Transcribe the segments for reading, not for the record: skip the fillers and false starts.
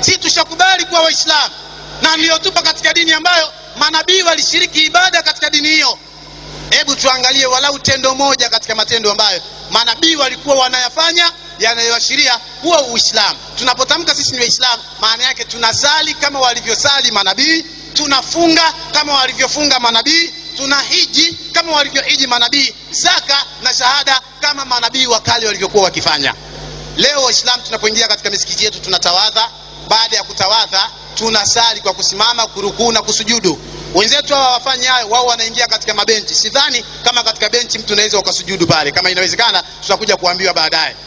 Si tushakubali kuwa Waislamu na niliotupa katika dini ambayo manabii walishiriki ibada katika dini hiyo. Hebu tuangalie walau tendo moja katika matendo ambayo manabii walikuwa wanayafanya yanayoashiria huwa Uislamu. Tunapotamka sisi ni Waislamu, maana yake tunasali kama walivyosali manabii, tunafunga kama walivyofunga manabii, tunahiji kama walivyohiji manabii, zaka na shahada kama manabii wa kale walivyokuwa wakifanya. Leo Waislamu tunapoingia katika misikiti yetu tunatawadha. Baada ya kutawadha tunasali kwa kusimama, kurukuu na kusujudu. Wenzetu hawa wafanya hayo, wao wanaingia katika mabenchi. Sidhani kama katika benchi mtu anaweza ukasujudu pale. Kama inawezekana tutakuja kuambiwa baadaye.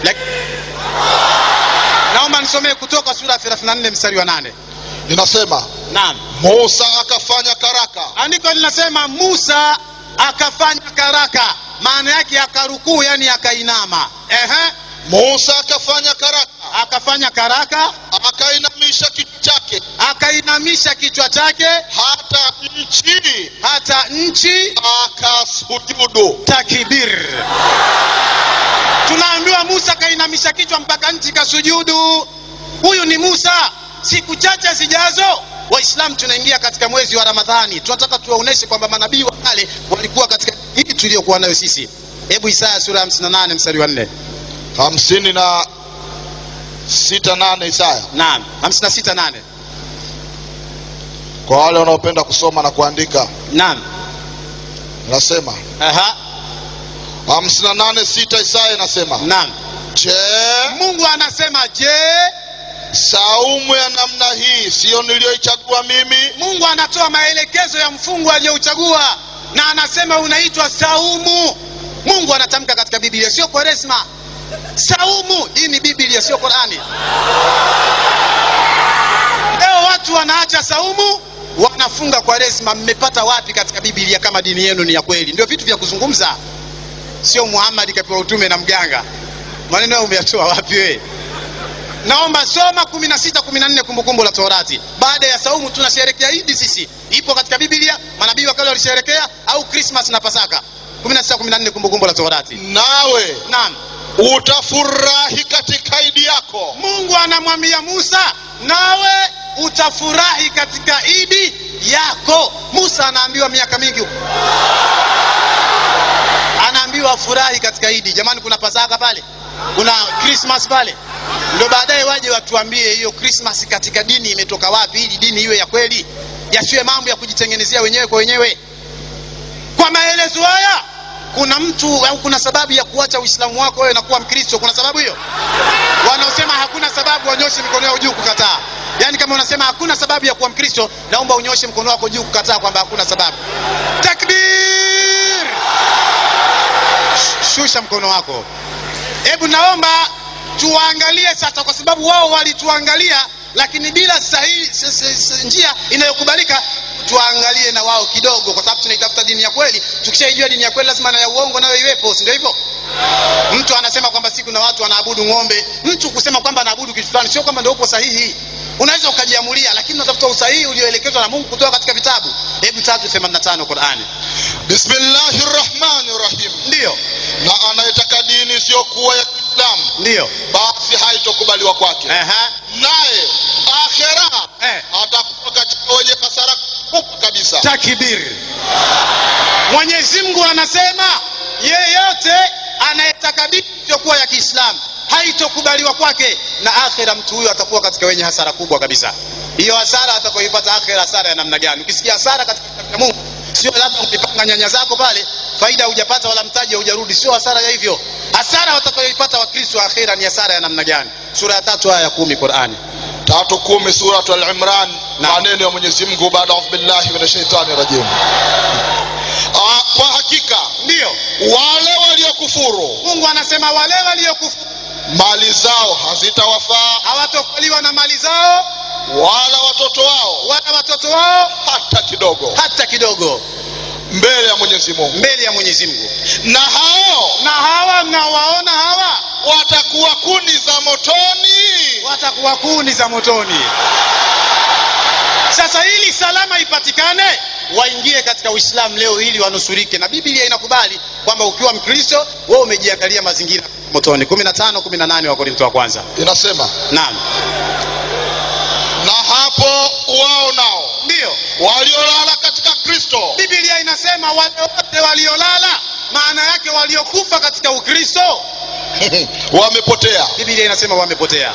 Naomba nisomee Kutoka sura 34 mstari wa 8. Inasema, naam, Musa akafanya karaka. Andiko linasema Musa akafanya karaka, maana yake akarukuu, yani akainama. Musa akafanya karaka. Akafanya karaka, akainamisha kichwa chake. Akainamisha kichwa chake hata nchi akasujudu. Takbir. Tunaambiwa Musa kainamisha kichwa mpaka nchi kasujudu. Huyu ni Musa. Siku chache zijazo Waislamu tunaingia katika mwezi wa Ramadhani. Tunataka tuwaoneshe kwamba manabii wa kale walikuwa katika hii tuliyokuwa nayo sisi. Hebu Isaya sura 58 mstari wa 4. 56:8 Isaya. Naam, 56:8. Kwa wale wanaopenda kusoma na kuandika. Naam. Nasema 58:6 Isaya inasema. Naam. Je, Mungu anasema je, saumu ya namna hii sio niliyoichagua mimi? Mungu anatoa maelekezo ya mfungo aliyouchagua na anasema unaitwa saumu. Mungu anatamka katika Biblia, sio Kwaresma. Saumu hii ni Biblia, sio Qur'ani. Leo watu wanaacha saumu, wanafunga Kwaresma. Mmepata wapi katika Biblia kama dini yenu ni ya kweli? Ndio vitu vya kuzungumza. Sio Muhammad kapewa utume na mganga. Maneno yao umeyatoa wapi wewe? Naomba soma 16:14 Kumbukumbu la Torati. Baada ya saumu tunasherehekea Eid sisi. Ipo katika Biblia, manabii wa kale walisherehekea, au Christmas na Pasaka. 16:14 Kumbukumbu la Torati. Nawe, naam, utafurahi katika Eid yako. Mungu anamwambia Musa, nawe utafurahi katika Eid yako. Musa anaambiwa miaka mingi huko, anaambiwa furahi katika Eid. Jamani, kuna Pasaka pale, kuna Christmas pale. Ndio baadaye waje watuambie hiyo Christmas katika dini imetoka wapi, ili dini iwe ya kweli, yasiwe mambo ya kujitengenezea wenyewe kwa wenyewe. Kwa maelezo haya, kuna mtu au kuna sababu ya kuacha Uislamu wako wewe na kuwa Mkristo? Kuna sababu hiyo? Wanaosema hakuna sababu wanyoshe mikono yao juu kukataa. Yaani kama unasema hakuna sababu ya kuwa Mkristo, naomba unyoshe mkono wako juu kukataa kwamba hakuna sababu. Takbir! Shusha mkono wako. Hebu naomba tuangalie sasa, kwa sababu wao walituangalia lakini bila sahihi njia inayokubalika. Tuangalie na wao kidogo, kwa sababu tunaitafuta dini ya kweli. Tukishaijua dini ya kweli, lazima na ya uongo nayo iwepo, si ndio hivyo? Mtu anasema kwamba siku na watu wanaabudu ng'ombe. Mtu kusema kwamba anaabudu kitu fulani sio kwamba ndio upo sahihi. Unaweza ukajiamulia, lakini unatafuta usahihi ulioelekezwa na Mungu kutoka katika vitabu. Hebu 3:85 Qur'ani. Bismillahirrahmanirrahim. Ndio. Na anayetaka dini sio kuwa ya Islam, ndio, basi haitokubaliwa kwake. Naye akhera atakuwa katika wenye hasara kubwa kabisa. Takbir. Mwenyezi Mungu anasema yeyote anayetaka dini sio kuwa ya Kiislamu haitokubaliwa kwake, na akhera mtu huyo atakuwa katika wenye hasara kubwa kabisa. Hiyo hasara atakayoipata akhera, hasara ya namna gani? Ukisikia hasara katika Mungu, sio labda ukipanga nyanya zako pale, faida hujapata wala mtaji hujarudi, sio hasara ya hivyo. Hasara watakayoipata Wakristo akhera ni hasara ya namna gani? Sura ya 3 aya ya 10 Qur'ani. 3:10 Surah Al-Imran. Maneno ya Mwenyezi Mungu baada ya billahi minashaitani rajim. Kwa hakika ndio wale waliokufuru, Mungu anasema wale waliokufuru mali zao hazitawafaa, hawatokaliwa na mali zao, wala watoto wao hata kidogo mbele ya Mwenyezi Mungu. Na hawa mnawaona hawa watakuwa kuni za motoni. Sasa ili salama ipatikane, waingie katika Uislamu leo ili wanusurike, na Biblia inakubali kwamba ukiwa Mkristo wewe umejiangalia mazingira motoni. 15:18 wa Korintho wa kwanza inasema, naam, hapo wao nao ndio waliolala katika Kristo. Biblia inasema wale wote waliolala, maana yake waliokufa katika Ukristo wamepotea. Biblia inasema wamepotea.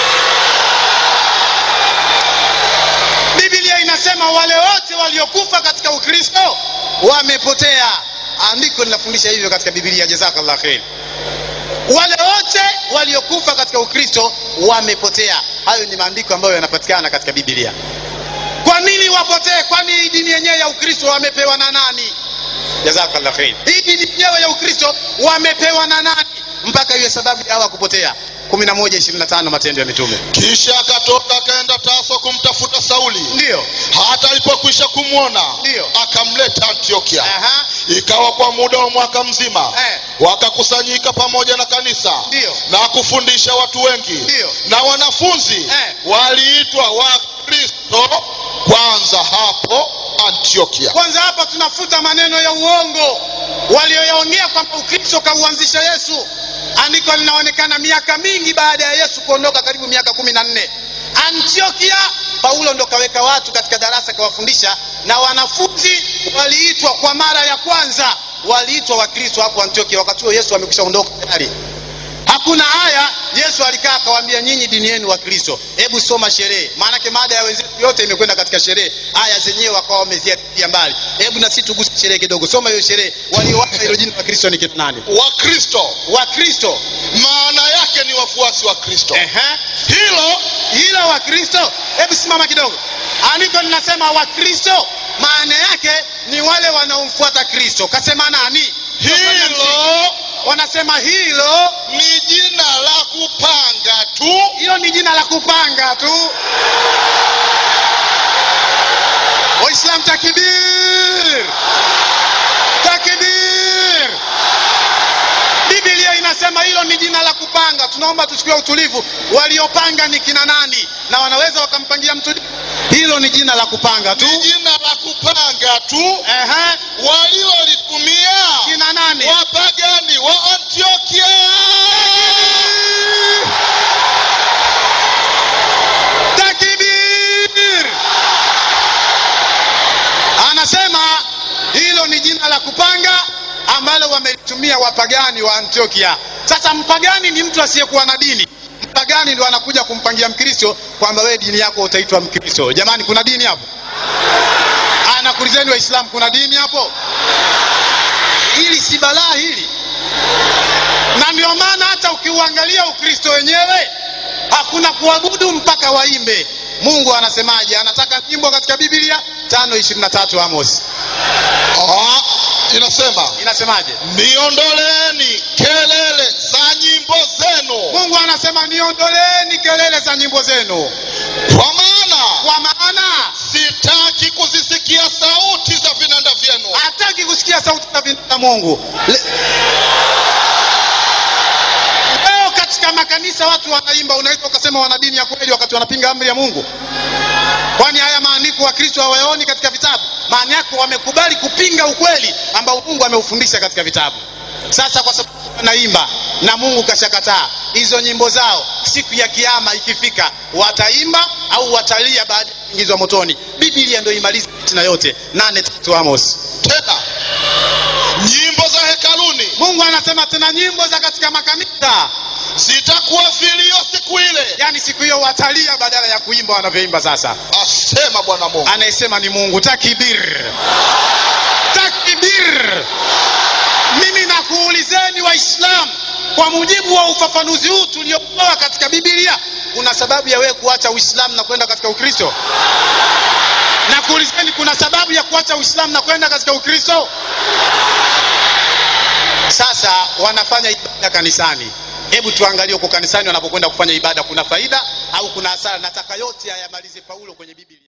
Biblia inasema wale wote waliokufa katika Ukristo wamepotea. Andiko linafundisha hivyo katika Biblia. Jazakallah khair. Wale wote waliokufa katika Ukristo wamepotea. Hayo ni maandiko ambayo yanapatikana katika Biblia. Kwa nini wapotee? Kwani dini yenyewe ya Ukristo wamepewa na nani? Jazakallah khair. Hii dini yenyewe ya Ukristo wamepewa na nani mpaka iwe sababu ya hawa kupotea? 11:25 Matendo ya Mitume. Kisha akatoka akaenda Tarso kumtafuta Sauli. Ndio. Hata alipokwisha kumwona akamleta Antiokia. Ikawa kwa muda wa mwaka mzima wakakusanyika pamoja na kanisa. Ndio. Na kufundisha watu wengi. Ndio. Na wanafunzi waliitwa Wakristo kwanza hapo Antiokia. Kwanza hapa tunafuta maneno ya uongo walioyaongea kwamba Ukristo kauanzisha Yesu. Andiko linaonekana miaka mingi baada ya Yesu kuondoka, karibu miaka 14. Antiokia Paulo ndo kaweka watu katika darasa kawafundisha, na wanafunzi waliitwa kwa mara ya kwanza, waliitwa Wakristo hapo Antiokia. Wakati huo Yesu amekwisha ondoka tayari. Hakuna haya, Yesu alikaa akawaambia nyinyi dini yenu wa Kristo. Hebu soma sherehe. Maana yake mada ya wenzetu yote imekwenda katika sherehe. Aya zenyewe wakawa wameziatia mbali. Hebu na sisi tuguse sherehe kidogo. Soma hiyo sherehe. Waliowapa hilo jina wa Kristo ni kina nani? Wakristo. Maana yake ni wafuasi wa Kristo. Hilo wa Kristo. Hebu simama kidogo. Andiko linasema Wakristo maana yake ni wale wanaomfuata Kristo. Kasema nani? Hilo wanasema hilo ni jina la kupanga tu. Hilo ni jina la kupanga tu. Waislamu takbir! Takbir! Biblia inasema hilo ni jina la kupanga. Tunaomba tuchukue utulivu. Waliopanga ni kina nani? Na wanaweza wakampangia mtu. Hilo ni jina la kupanga tu. Ni jina la kupanga tu. Waliolitumia kina nani? Wapagani wa Antiokia. Takbir! Anasema hilo ni jina la kupanga ambalo wamelitumia wapagani wa Antiokia. Sasa mpagani ni mtu asiyekuwa na dini. Mpagani ndio anakuja kumpangia Mkristo kwamba wewe dini yako utaitwa Mkristo. Jamani, kuna dini hapo? Anakuulizeni Waislamu, kuna dini hapo? Hili si balaa hili. Na ndio maana hata ukiuangalia Ukristo wenyewe hakuna kuabudu mpaka waimbe. Mungu anasemaje? Anataka nyimbo katika Biblia 5:23 Amos. Inasemaje? Niondoleeni kelele za nyimbo zenu. Mungu anasema niondoleeni kelele za nyimbo zenu. Kwa maana sitaki kuzisikia sauti za vinanda vyenu. Hataki kusikia sauti za vinanda Mungu. Leo katika makanisa watu wanaimba, unaweza ukasema wana dini ya kweli wakati wanapinga amri ya Mungu. Kwani haya maandiko wa Kristo hawayaoni katika vitabu? Maana yake wamekubali kupinga ukweli ambao Mungu ameufundisha katika vitabu. Sasa kwa sababu wanaimba na Mungu kashakataa, hizo nyimbo zao siku ya kiyama ikifika wataimba au watalia baada ya kuingizwa motoni. Biblia ndio imaliza tena yote. 8:3 Amos. Tena nyimbo za hekaluni. Mungu anasema tena nyimbo za katika makanisa zitakuwa vilio siku ile. Yani siku hiyo watalia badala ya kuimba wanavyoimba sasa. Asema Bwana Mungu. Anayesema ni Mungu. Takbir! Takbir! Mimi nakuulizeni Waislamu, kwa mujibu wa ufafanuzi huu tuliopewa katika Biblia, kuna sababu ya wewe kuacha Uislamu na kwenda katika Ukristo? Na kuulizeni, kuna sababu ya kuacha Uislamu na kwenda katika Ukristo? Sasa wanafanya ibada kanisani. Hebu tuangalie huko kanisani wanapokwenda kufanya ibada, kuna faida au kuna hasara? Nataka yote ayamalize Paulo kwenye Biblia.